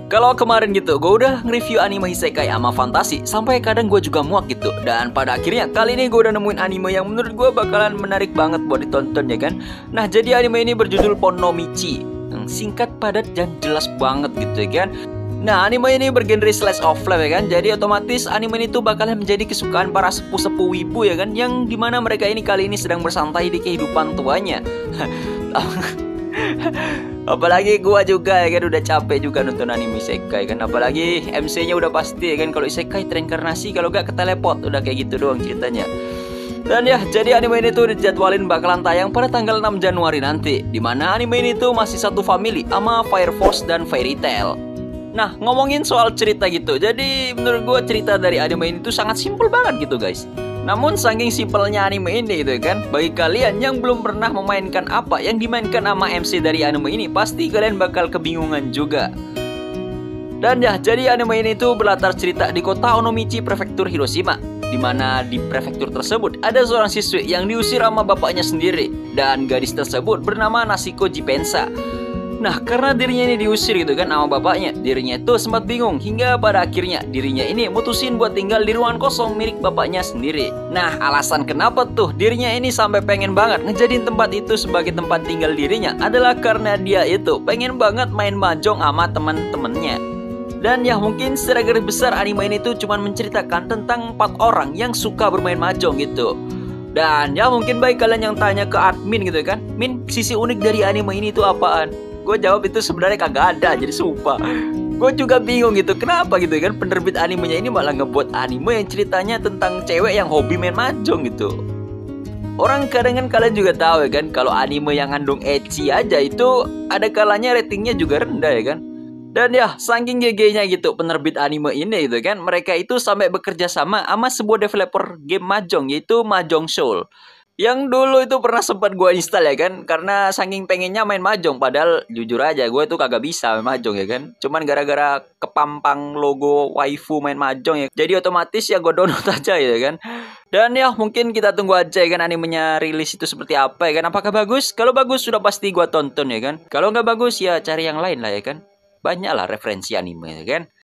Kalau kemarin gitu, gue udah nge-review anime isekai sama fantasi, sampai kadang gue juga muak gitu. Dan pada akhirnya kali ini gue udah nemuin anime yang menurut gue bakalan menarik banget buat ditonton ya kan. Nah, jadi anime ini berjudul Ponomichi, yang singkat, padat, dan jelas banget gitu ya kan. Nah, anime ini bergenre slice of life ya kan. Jadi otomatis anime ini tuh bakalan menjadi kesukaan para sepuh-sepuh wibu ya kan, yang dimana mereka ini kali ini sedang bersantai di kehidupan tuanya. Apalagi gua juga ya kan, udah capek juga nonton anime isekai kan. Apalagi MC-nya udah pasti ya kan, kalau isekai reinkarnasi, kalau gak keteleport, udah kayak gitu doang ceritanya. Dan ya, jadi anime ini tuh dijadwalin bakalan tayang pada tanggal 6 Januari nanti, dimana anime ini tuh masih satu family sama Fire Force dan Fairy Tail. Nah, ngomongin soal cerita gitu, jadi menurut gue cerita dari anime ini tuh sangat simpel banget gitu guys. Namun saking simpelnya anime ini gitu kan, bagi kalian yang belum pernah memainkan apa yang dimainkan sama MC dari anime ini, pasti kalian bakal kebingungan juga. Dan ya, jadi anime ini tuh berlatar cerita di kota Onomichi, prefektur Hiroshima, dimana di prefektur tersebut ada seorang siswi yang diusir sama bapaknya sendiri, dan gadis tersebut bernama Nasiko Jipensa. Nah, karena dirinya ini diusir gitu kan sama bapaknya, dirinya itu sempat bingung hingga pada akhirnya dirinya ini mutusin buat tinggal di ruangan kosong milik bapaknya sendiri. Nah, alasan kenapa tuh dirinya ini sampai pengen banget ngejadiin tempat itu sebagai tempat tinggal dirinya adalah karena dia itu pengen banget main mahjong sama teman-temannya. Dan ya, mungkin secara garis besar anime ini tuh cuman menceritakan tentang 4 orang yang suka bermain mahjong gitu. Dan ya, mungkin baik kalian yang tanya ke admin gitu kan, Min, sisi unik dari anime ini tuh apaan? Gue jawab itu sebenarnya kagak ada, jadi sumpah gue juga bingung gitu, kenapa gitu kan penerbit animenya ini malah ngebuat anime yang ceritanya tentang cewek yang hobi main mahjong gitu. Orang kadang kan kalian juga tahu ya kan, kalau anime yang ngandung ecchi aja itu ada kalanya ratingnya juga rendah ya kan. Dan ya, saking GG-nya gitu penerbit anime ini gitu kan, mereka itu sampai bekerja sama sebuah developer game mahjong, yaitu Mahjong Soul, yang dulu itu pernah sempat gue install ya kan, karena saking pengennya main mahjong. Padahal jujur aja gue tuh kagak bisa main mahjong ya kan, cuman gara-gara kepampang logo waifu main mahjong ya, jadi otomatis ya gue download aja ya kan. Dan ya, mungkin kita tunggu aja ya kan animenya rilis itu seperti apa ya kan. Apakah bagus? Kalau bagus sudah pasti gue tonton ya kan. Kalau nggak bagus ya cari yang lain lah ya kan. Banyak lah referensi anime ya kan.